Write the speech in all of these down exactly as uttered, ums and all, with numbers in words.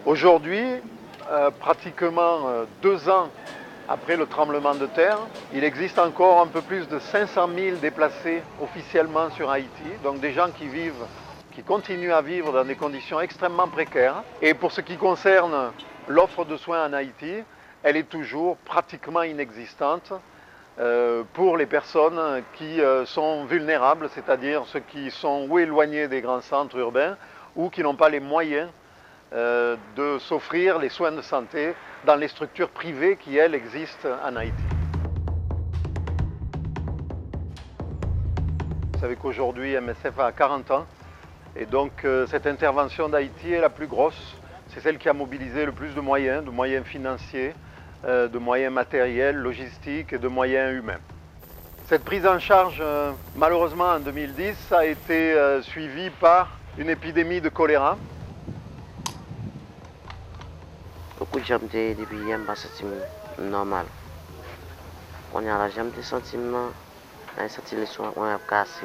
Aujourd'hui, euh, pratiquement euh, deux ans après le tremblement de terre, il existe encore un peu plus de cinq cent mille déplacés officiellement sur Haïti, donc des gens qui vivent, qui continuent à vivre dans des conditions extrêmement précaires. Et pour ce qui concerne l'offre de soins en Haïti, elle est toujours pratiquement inexistante euh, pour les personnes qui euh, sont vulnérables, c'est-à-dire ceux qui sont ou éloignés des grands centres urbains ou qui n'ont pas les moyens euh, de s'offrir les soins de santé dans les structures privées qui, elles, existent en Haïti. Vous savez qu'aujourd'hui, M S F a quarante ans, et donc euh, cette intervention d'Haïti est la plus grosse. C'est celle qui a mobilisé le plus de moyens, de moyens financiers, euh, de moyens matériels, logistiques et de moyens humains. Cette prise en charge, euh, malheureusement en deux mille dix, a été euh, suivie par une épidémie de choléra. Beaucoup de gens depuis hier, je me sens normal. On a la jambe de sentiment, on a senti les soins, on a cassé.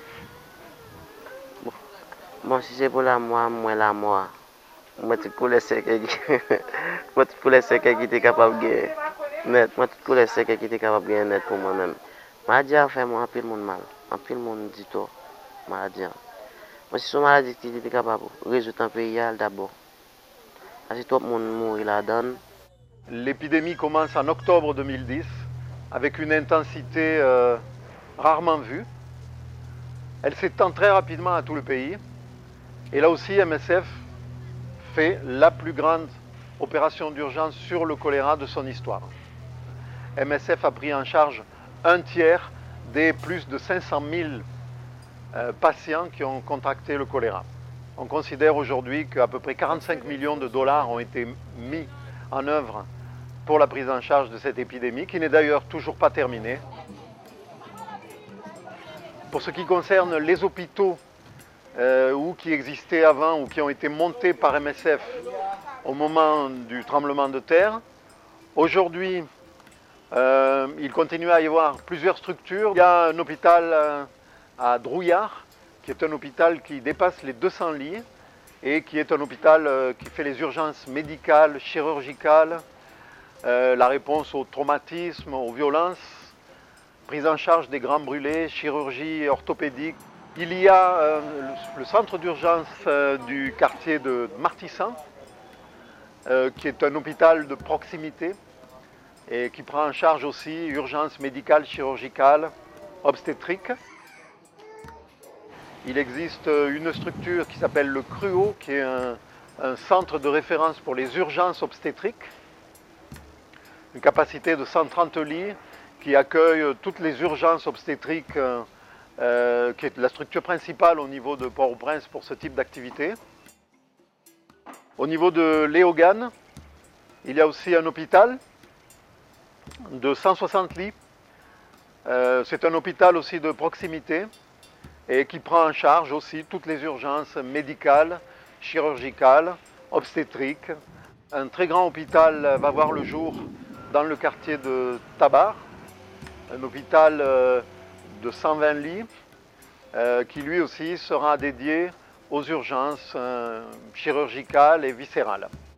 Bon, bon si c'est pour la moi, moi la moi. Moi tout pour les secs moi tout pour les secs qui étaient capables de gagner net, moi tout pour les secs qui étaient capables de gagner net pour moi-même. Maladie a fait moi un peu de monde mal, un peu de monde dit tout, maladie. Moi si son maladie qui était capable de résoudre un pays d'abord. Parce que tout le monde mourit là-dedans. L'épidémie commence en octobre deux mille dix avec une intensité euh, rarement vue. Elle s'étend très rapidement à tout le pays. Et là aussi, M S F fait la plus grande opération d'urgence sur le choléra de son histoire. M S F a pris en charge un tiers des plus de cinq cent mille euh, patients qui ont contracté le choléra. On considère aujourd'hui qu'à peu près quarante-cinq millions de dollars ont été mis en œuvre pour la prise en charge de cette épidémie, qui n'est d'ailleurs toujours pas terminée. Pour ce qui concerne les hôpitaux euh, ou qui existaient avant ou qui ont été montés par M S F au moment du tremblement de terre, aujourd'hui, euh, il continue à y avoir plusieurs structures. Il y a un hôpital euh, à Drouillard, qui est un hôpital qui dépasse les deux cents lits et qui est un hôpital euh, qui fait les urgences médicales, chirurgicales, euh, la réponse au traumatisme, aux violences, prise en charge des grands brûlés, chirurgie orthopédique. Il y a euh, le centre d'urgence euh, du quartier de Martissan, euh, qui est un hôpital de proximité et qui prend en charge aussi urgences médicales, chirurgicales, obstétriques. Il existe une structure qui s'appelle le C R U O, qui est un, un centre de référence pour les urgences obstétriques, une capacité de cent trente lits qui accueille toutes les urgences obstétriques, euh, euh, qui est la structure principale au niveau de Port-au-Prince pour ce type d'activité. Au niveau de Léogane, il y a aussi un hôpital de cent soixante lits. Euh, c'est un hôpital aussi de proximité et qui prend en charge aussi toutes les urgences médicales, chirurgicales, obstétriques. Un très grand hôpital va voir le jour dans le quartier de Tabar, un hôpital de cent vingt lits qui lui aussi sera dédié aux urgences chirurgicales et viscérales.